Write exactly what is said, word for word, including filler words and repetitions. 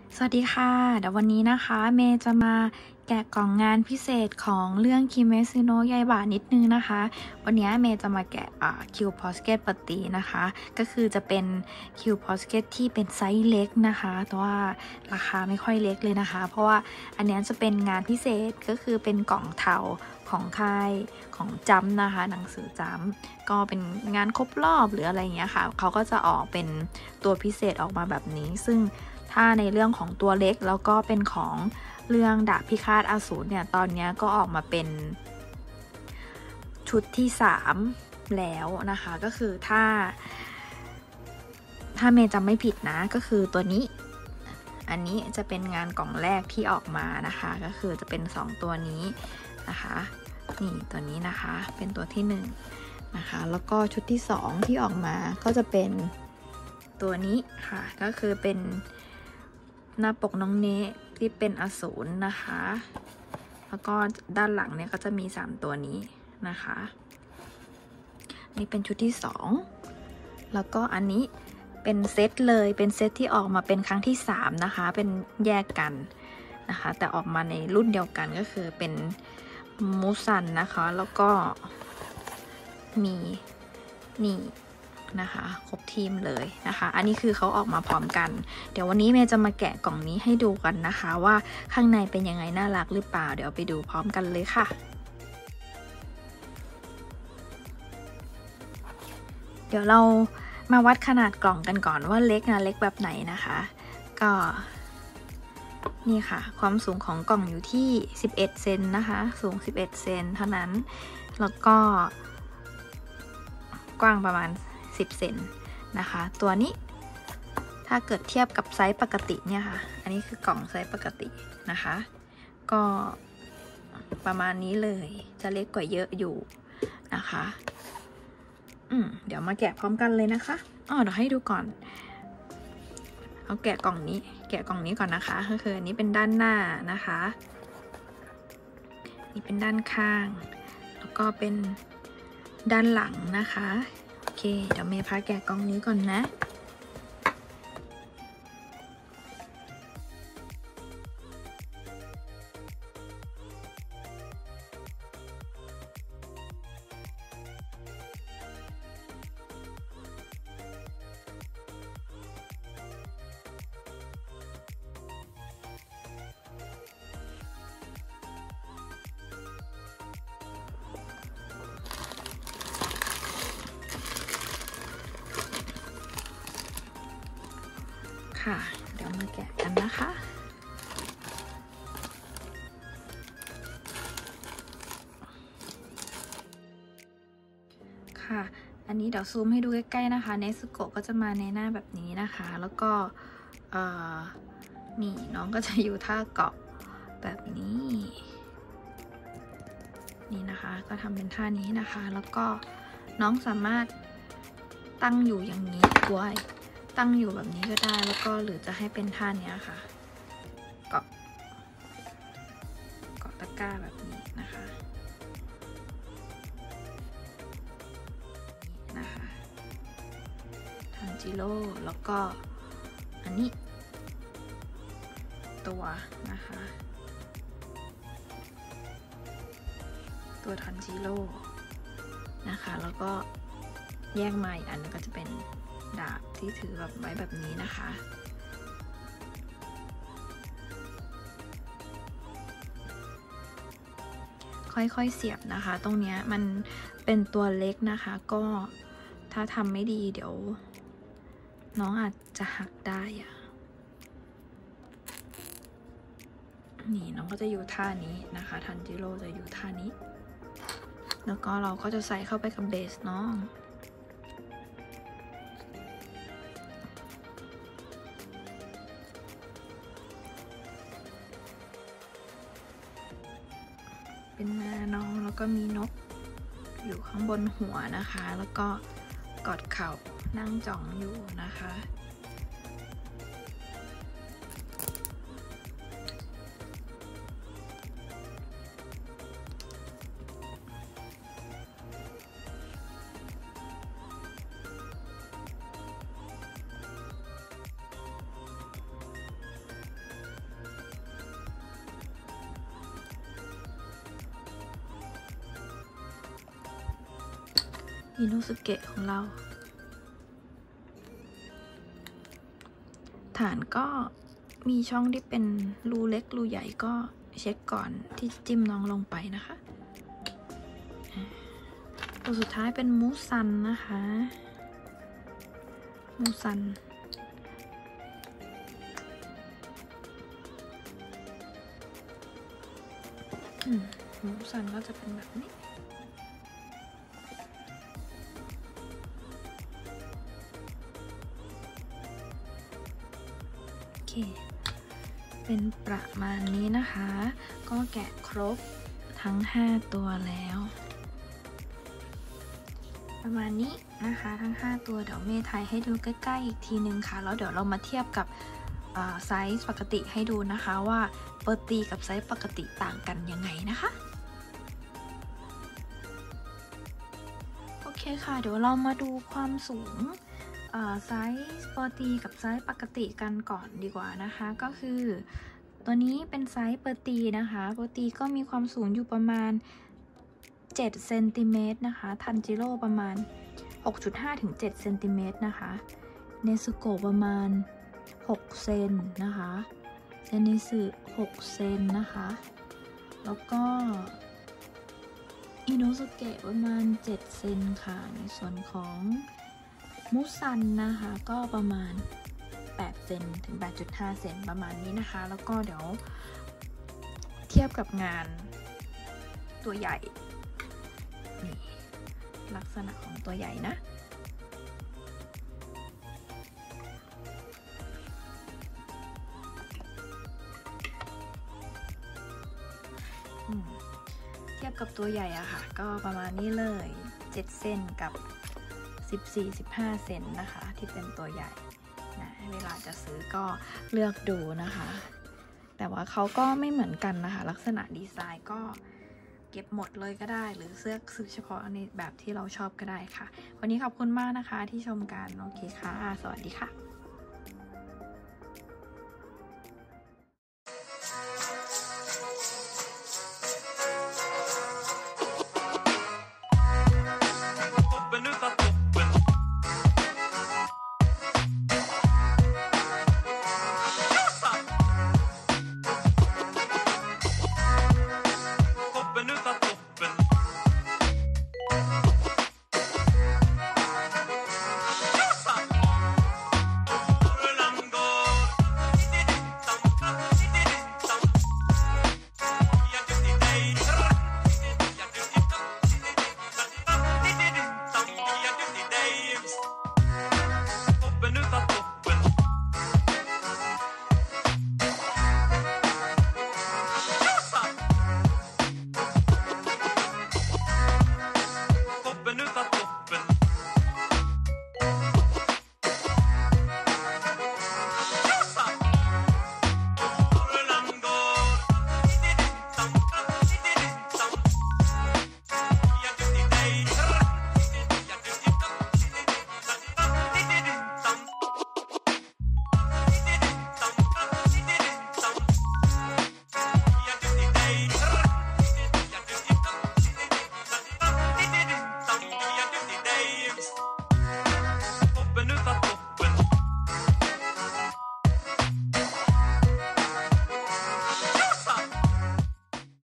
สวัสดีค่ะเดี๋ยววันนี้นะคะเมย์จะมาแกะกล่องงานพิเศษของเรื่องคิเมซิโนะยาอิบะนิดนึงนะคะวันนี้เมย์จะมาแกะคิวพอสเกตปฏินะคะก็คือจะเป็นคิวพอสเกตที่เป็นไซส์เล็กนะคะแต่ว่าราคาไม่ค่อยเล็กเลยนะคะเพราะว่าอันนี้จะเป็นงานพิเศษก็คือเป็นกล่องเทาของค่ายของจัมนะคะหนังสือจัมก็เป็นงานครบรอบหรืออะไรเงี้ยค่ะเขาก็จะออกเป็นตัวพิเศษออกมาแบบนี้ซึ่งถ้าในเรื่องของตัวเล็กแล้วก็เป็นของเรื่องดาบพิฆาตอสูรเนี่ยตอนนี้ก็ออกมาเป็นชุดที่สามแล้วนะคะก็คือถ้าถ้าเมย์จำไม่ผิดนะก็คือตัวนี้อันนี้จะเป็นงานกล่องแรกที่ออกมานะคะก็คือจะเป็นสองตัวนี้นะคะนี่ตัวนี้นะคะเป็นตัวที่หนึ่งนะคะแล้วก็ชุดที่สองที่ออกมาก็จะเป็นตัวนี้ค่ะก็คือเป็นหน้าปกน้องเนะที่เป็นอสูรนะคะแล้วก็ด้านหลังเนี่ยก็จะมีสามตัวนี้นะคะนี่เป็นชุดที่สองแล้วก็อันนี้เป็นเซตเลยเป็นเซตที่ออกมาเป็นครั้งที่สามนะคะเป็นแยกกันนะคะแต่ออกมาในรุ่นเดียวกันก็คือเป็นมูซันนะคะแล้วก็มีนี่นะคะครบทีมเลยนะคะอันนี้คือเขาออกมาพร้อมกันเดี๋ยววันนี้เมย์จะมาแกะกล่องนี้ให้ดูกันนะคะว่าข้างในเป็นยังไงน่ารักหรือเปล่าเดี๋ยวไปดูพร้อมกันเลยค่ะเดี๋ยวเรามาวัดขนาดกล่องกันก่อนว่าเล็กนะเล็กแบบไหนนะคะก็นี่ค่ะความสูงของกล่องอยู่ที่สิบเอ็ดเซนนะคะสูงสิบเอ็ดเซนเท่านั้นแล้วก็กว้างประมาณสิบเซนนะคะตัวนี้ถ้าเกิดเทียบกับไซส์ปกติเนี่ยค่ะอันนี้คือกล่องไซส์ปกตินะคะก็ประมาณนี้เลยจะเล็กกว่าเยอะอยู่นะคะอืมเดี๋ยวมาแกะพร้อมกันเลยนะคะอ๋อเดี๋ยวให้ดูก่อนเอาแกะกล่องนี้แกะกล่องนี้ก่อนนะคะก็คืออันนี้เป็นด้านหน้านะคะนี่เป็นด้านข้างแล้วก็เป็นด้านหลังนะคะโอเคเดี๋ยวเมย์พาแกะกล่องนี้ก่อนนะค่ะเดี๋ยวมาแกะกันนะคะค่ะอันนี้เดี๋ยวซูมให้ดูใกล้ๆนะคะเนซึโกะก็จะมาในหน้าแบบนี้นะคะแล้วก็เอ่อนี่น้องก็จะอยู่ท่าเกาะแบบนี้นี่นะคะก็ทำเป็นท่านี้นะคะแล้วก็น้องสามารถตั้งอยู่อย่างนี้ด้วยตั้งอยู่แบบนี้ก็ได้แล้วก็หรือจะให้เป็นท่านี้ค่ะเกาะเกาะตะกร้าแบบนี้นะคะนี่นะคะทันจิโร่แล้วก็อันนี้ตัวนะคะตัวทันจิโร่นะคะแล้วก็แยกมาอีกอันก็จะเป็นดาบที่ถือแบบไว้แบบนี้นะคะค่อยๆเสียบนะคะตรงเนี้ยมันเป็นตัวเล็กนะคะก็ถ้าทำไม่ดีเดี๋ยวน้องอาจจะหักได้อะนี่น้องก็จะอยู่ท่านี้นะคะทันจิโร่จะอยู่ท่านี้แล้วก็เราก็จะใส่เข้าไปกับเบสน้องเป็นหน้าน้องแล้วก็มีนกอยู่ข้างบนหัวนะคะแล้วก็กอดเข่านั่งจ่องอยู่นะคะอิโนสุเกะของเราฐานก็มีช่องที่เป็นรูเล็กรูใหญ่ก็เช็คก่อนที่จิ้มน้องลงไปนะคะตัวสุดท้ายเป็นมูซันนะคะมูซันมูซันก็จะเป็นแบบนี้โอเคเป็นประมาณนี้นะคะก็แกะครบทั้งห้าตัวแล้วประมาณนี้นะคะทั้งห้าตัวเดี๋ยวเมย์ถ่ายให้ดูใกล้ๆอีกทีนึงค่ะแล้วเดี๋ยวเรามาเทียบกับไซส์ปกติให้ดูนะคะว่าเปอร์ตีกับไซส์ปกติต่างกันยังไงนะคะโอเคค่ะเดี๋ยวเรามาดูความสูงไซส์เปอร์ตีกับไซส์ปกติกันก่อนดีกว่านะคะก็คือตัวนี้เป็นไซส์เปอร์ตีนะคะเปอร์ตีก็มีความสูงอยู่ประมาณเจ็ดเซนติเมตรนะคะทันจิโร่ประมาณ หกจุดห้า ถึง เจ็ดเซนติเมตรนะคะเนซึโกะประมาณหกเซนนะคะเซนิสึหกเซนนะคะแล้วก็อิโนสุเกะประมาณเจ็ดเซนค่ะในส่วนของมูซันนะคะก็ประมาณแปดเซนถึง แปดจุดห้า เซนประมาณนี้นะคะแล้วก็เดี๋ยวเทียบกับงานตัวใหญ่นี่ลักษณะของตัวใหญ่นะเทียบกับตัวใหญ่อะค่ะก็ประมาณนี้เลยเจ็ดเซนกับสิบสี่ สิบห้าเซนนะคะที่เป็นตัวใหญ่นะเวลาจะซื้อก็เลือกดูนะคะแต่ว่าเขาก็ไม่เหมือนกันนะคะลักษณะดีไซน์ก็เก็บหมดเลยก็ได้หรือเสื้อซื้อเฉพาะในแบบที่เราชอบก็ได้ค่ะวันนี้ขอบคุณมากนะคะที่ชมกันโอเคค่ะสวัสดีค่ะ